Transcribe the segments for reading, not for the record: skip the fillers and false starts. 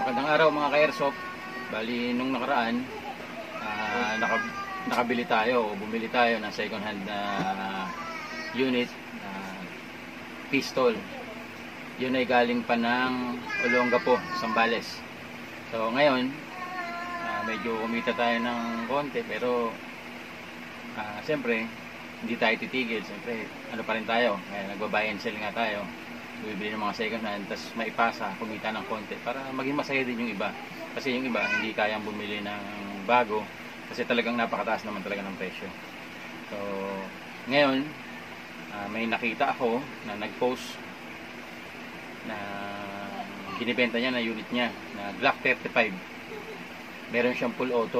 Magandang araw mga ka-airsoft. Bali nung nakaraan, nakabili tayo o bumili tayo ng second hand na unit, pistol. Yun ay galing pa ng Olongapo, Zambales. So ngayon, medyo kumita tayo ng konti, pero siyempre hindi tayo titigil. Siyempre ano pa rin tayo, nagbabuy and sell nga tayo. Bibili ng mga second hand, tapos maipasa, kumita ng konti para maging masaya din yung iba. Kasi yung iba hindi kayang bumili ng bago kasi talagang napakataas naman talaga ng presyo. So ngayon, may nakita ako na nag-post na binibenta niya na unit niya na Glock 35. Meron siyang full auto.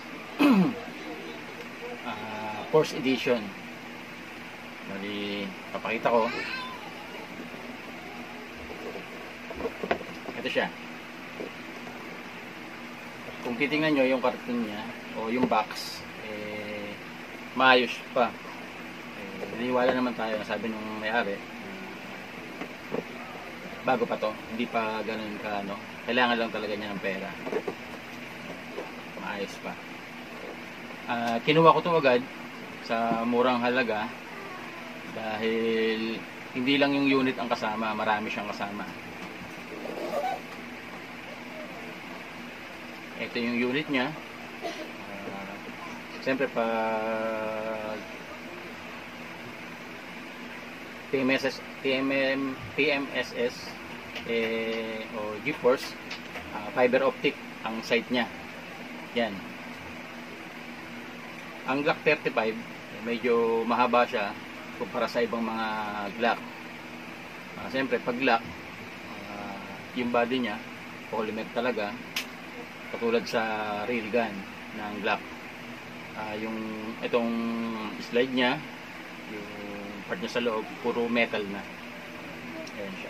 First edition. Bali, papakita ko. Ito siya. Kung titingnan nyo yung karton niya o yung box, maayos pa. Niniwala naman tayo na sabi nung may-ari, bago pa to, hindi pa ganun ka, no? Kailangan lang talaga niya ng pera. Maayos pa. Kinuha ko to agad sa murang halaga dahil hindi lang yung unit ang kasama, marami siyang kasama. Ito yung unit niya. Siyempre pag PMSS o GeForce, fiber optic ang site niya. Yan. Ang Glock 35 medyo mahaba siya kumpara sa ibang mga Glock. Siyempre pag Glock, yung body niya polymer talaga, katulad sa real gun ng Glock. Itong slide niya, yung part niya sa loob, puro metal na. Ayan siya.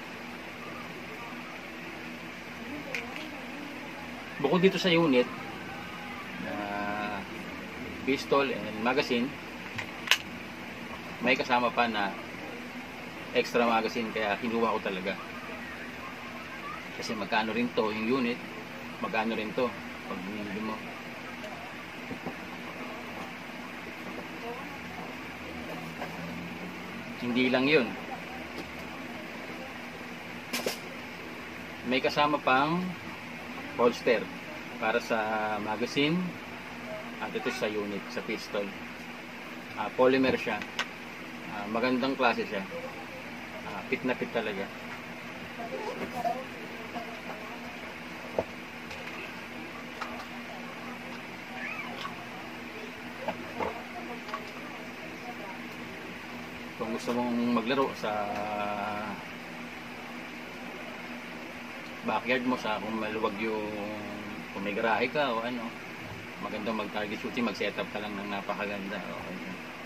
Bukod dito sa unit na pistol and magazine, may kasama pa na extra magazine, kaya kinuha ko talaga. Kasi magkano rin to yung unit, magkano rin to pag binili mo. Hindi lang yun, may kasama pang holster para sa magazine at ito sa unit, sa pistol. Polymer siya, magandang klase siya, fit na fit talaga. Kung gusto mong maglaro sa backyard mo, sa kung maluwag yung, kung may garahe ka o ano, magandang mag target shooting, mag setup ka lang ng napakaganda. Okay.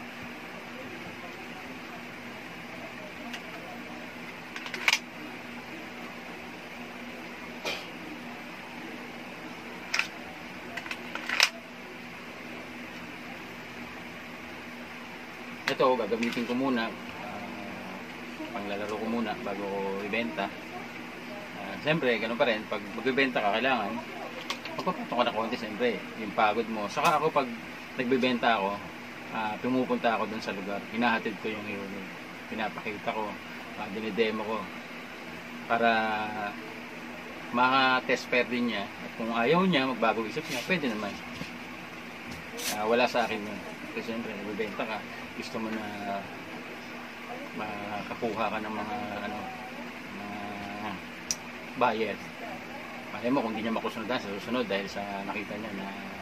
Ito gagamitin ko muna, panglalaro ko muna bago ko ibenta. Siyempre ganun pa rin, pag magbibenta ka, kailangan magpapatok ka na konti, siyempre yung pagod mo. Saka ako pag nagbibenta ako, pumupunta ako dun sa lugar, hinahatid ko yung unit, pinapakita ko, dinidemo ko para maka-test pair din niya. At kung ayaw niya, magbago isip niya, pwede naman. Wala sa akin yun. Kasi siyempre nagbibenta ka, gusto mo na makakuha ka ng mga buyer. Malay mo kung hindi niya makusunod sa susunod dahil sa nakita niya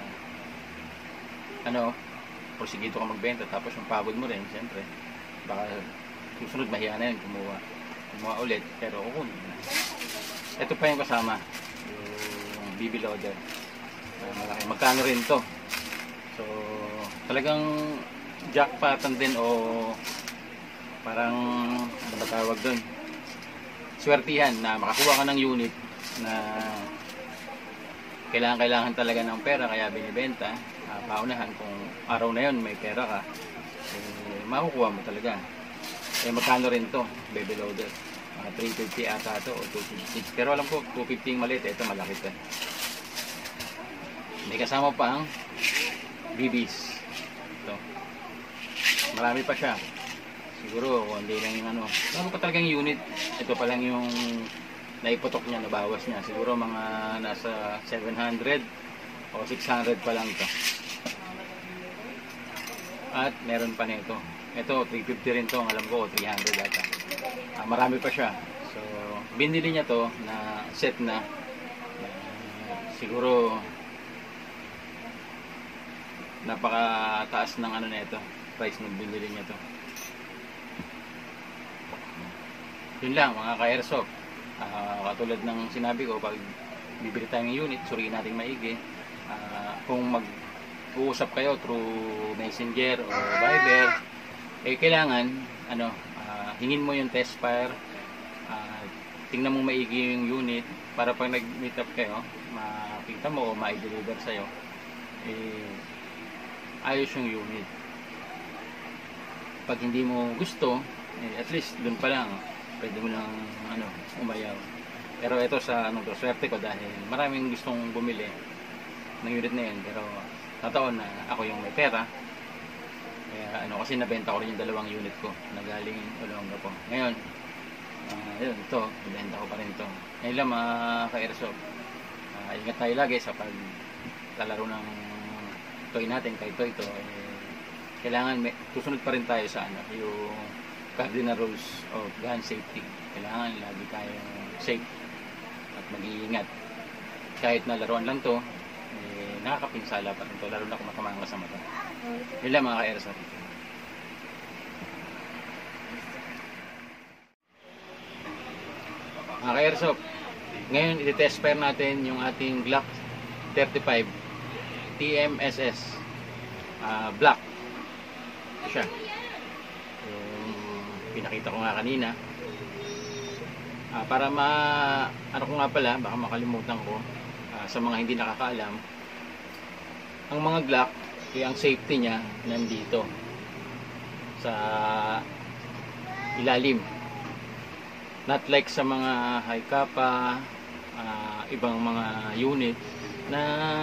na porsigido ka magbenta, tapos yung pagod mo rin, siyempre baka susunod mahiya na yun, kumuha ulit, pero kukunin na. Ito pa yung kasama, yung BB loader, malaki. Magkano rin to? So talagang jackpotan din, o parang ano ba tawag doon, swertihan na makakuha ka ng unit na kailangan talaga ng pera, kaya binibenta. Paunahan kung araw na yon may pera ka, makukuha mo talaga. Magkano rin to, baby loader, Mga 350 ata ito o 250. Pero alam ko 250 yung maliit. Ito malaki ito. May kasama pa ang BBs. Ito. Marami pa siya. Siguro hindi lang yung ano. Ano pa talagang unit. Ito pa lang yung naiputok niya, nabawas niya. Siguro mga nasa 700 o 600 pa lang ito. At meron pa nito. Ito 350 rin to. Alam ko 300 data. Marami pa siya. So binili niya to na set na. Siguro napakataas ng ano na ito, price nung binili niya to. Yun lang mga ka-airsoft. Katulad ng sinabi ko, pag bibili tayo ng unit, suriin natin maigi. Kung mag-uusap kayo through Messenger o Viber, kailangan hingin mo yung test fire, tingnan mo maigi yung unit para pag nag-meet up kayo, makita mo o ma-deliver sa'yo, ayos yung unit. Pag hindi mo gusto, at least dun pa lang pwede mo lang umayaw. Pero ito sa swerte ko dahil maraming gustong bumili ng unit na yun, pero nataon na ako yung may pera. Kaya kasi nabenta ko rin yung dalawang unit ko na galing Olonga po. Ngayon yun, ito nabenta ko pa rin ito. Ngayon lang mga ka-airsoft, ingat tayo lagi sa paglalaro ng toy natin, kay toy to, kailangan susunod pa rin tayo sa yung cardinal rules of gun safety. Kailangan lagi tayo safe at mag-iingat. Kahit na laruan lang to, nakakapinsala pa rin to, lalo na kung matamang sa mata. Yun lang mga ka-airsoft. Mga ka-airsoft, ngayon i-test fire natin yung ating Glock 35 TMSS black. Siya yung pinakita ko nga kanina, para ko nga pala, baka makalimutan ko, sa mga hindi nakakaalam, ang mga Glock, ang safety nya nandito sa ilalim, not like sa mga high kappa, ibang mga unit na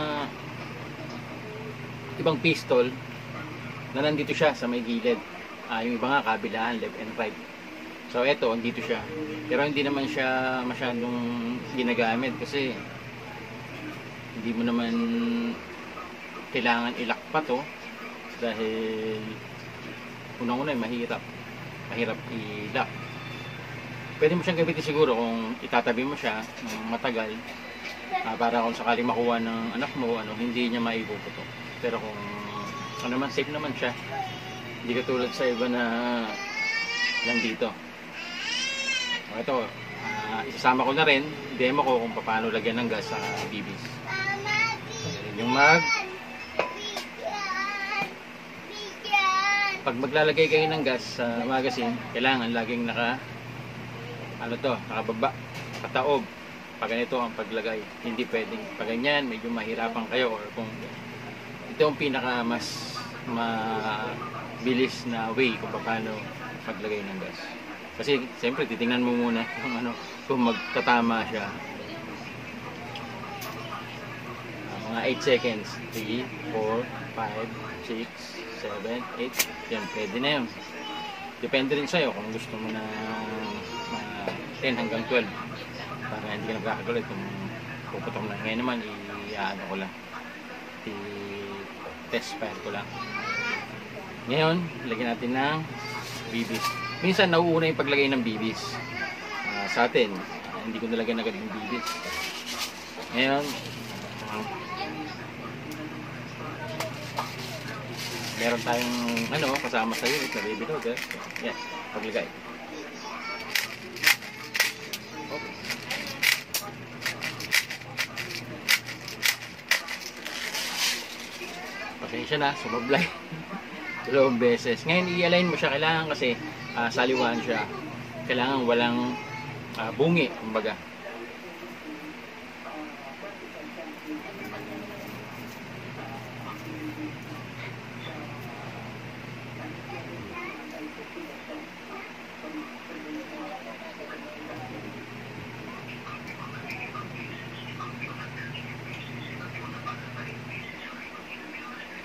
ibang pistol na nandito siya sa may gilid. Yung iba nga kabilaan, left and right. So eto, andito siya. Pero hindi naman siya masyadong ginagamit kasi hindi mo naman kailangan ilak pa to dahil unang-una mahirap ilak. Pwede mo siyang gamitin siguro kung itatabi mo siya ng matagal, para kung sakaling makuha ng anak mo, hindi niya maipuputok. Pero kung safe naman siya, hindi katulad sa iba na nandito. Ito, isasama ko na rin, demo ko kung paano lagyan ng gas sa BBs. Yung pag maglalagay kayo ng gas sa magazine, kailangan laging nakababa, kataob. Pag ganito ang paglagay, hindi pwedeng pag ganyan, medyo mahirapan kayo, or kung ito ang pinaka mas mabilis na way kung paano maglagay ng gas. Kasi siyempre titingnan mo muna kung magtatama siya. Mga 8 seconds, 3, 4, 5, 6, 7, 8, yan, pwede na yun. Depende rin sa'yo kung gusto mo na 10 hanggang 12 para hindi ka nagkakagulit kung puputok na. Ngayon naman ko lang, test fire ko lang. Ngayon lagyan natin ng BBs. Minsan nauuna yung paglagay ng BBs sa atin, hindi ko nalagyan agad yung BBs. Ngayon meron tayong kasama sa unit na baby loader. Yan, paglagay. Okay. Pasensya na, sumablay. Dalawang beses. Ngayon i-align mo siya, kailangan kasi saliwan siya. Kailangan walang bungi, kumbaga.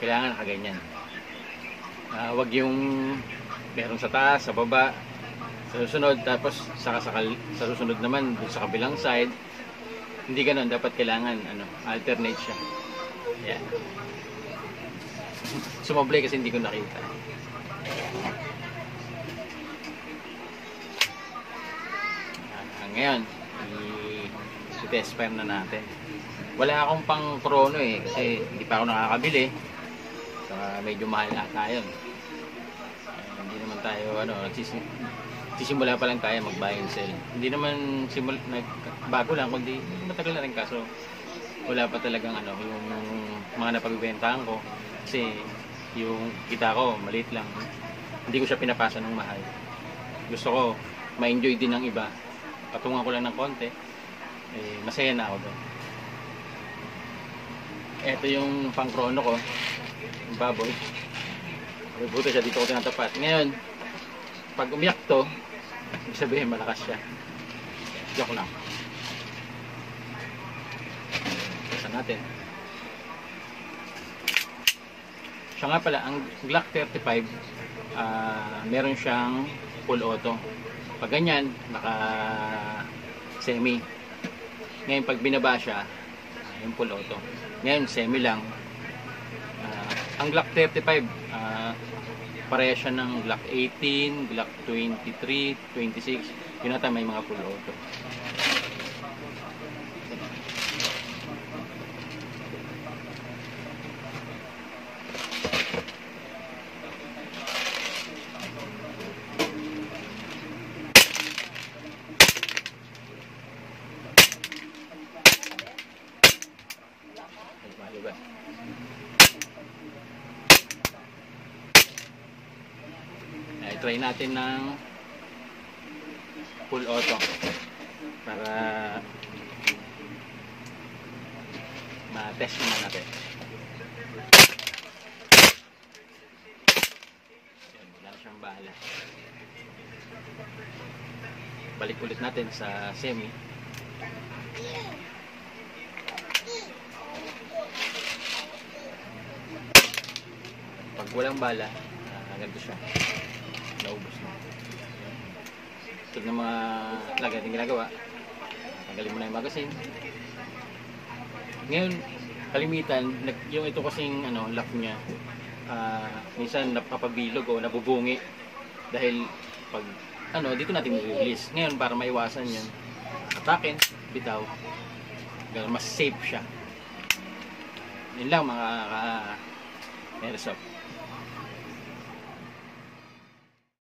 kailangan nakaganyan. Wag yung meron sa taas, sa baba, sa susunod, tapos sa susunod naman dun sa kabilang side. Hindi ganoon, dapat kailangan alternate siya. Yan. Sumablay kasi hindi ko nakita. Ngayon, i-test fire na natin. Wala akong pang chrono kasi hindi pa ako nakakabili. Saka medyo mahal ata yun. Hindi naman tayo nagsisimula pa lang tayo mag buy and sell. Hindi naman bago lang, kundi matagal na rin, kaso wala pa talagang yung mga napagbibentahan ko. Kasi yung kita ko maliit lang. Hindi ko siya pinapasa ng mahal. Gusto ko ma-enjoy din ng iba. Patungan ko lang ng konti, masaya na ako doon. Ito yung pang chrono ko, yung baboy. Buto siya, dito ko tinatapat. Ngayon, pag umiyak to, ibig sabihin malakas siya. Joke lang. Basta natin. Siya nga pala, ang Glock 35, meron siyang full auto. Pag ganyan, naka semi. Ngayon pag binaba siya, yung full auto. Ngayon semi lang. Ang Glock 35, pareha siya ng Glock 18, Glock 23, 26. Yun ata may mga full auto. Diba? Try natin ng full auto para ma-test naman natin. Yan, wala siyang bala. Balik ulit natin sa semi. Pag walang bala, ganito siya. Naubos na. Ito ng mga lagay natin ginagawa. Tanggalin mo na yung magazine. Ngayon, kalimitan, yung ito kasing lock niya, minsan napapabilog o nabubungi. Dahil pag dito natin i-release. Ngayon, para maiwasan yun, atakin, bitaw. Ganun, mas safe siya. Yun lang mga airsoft.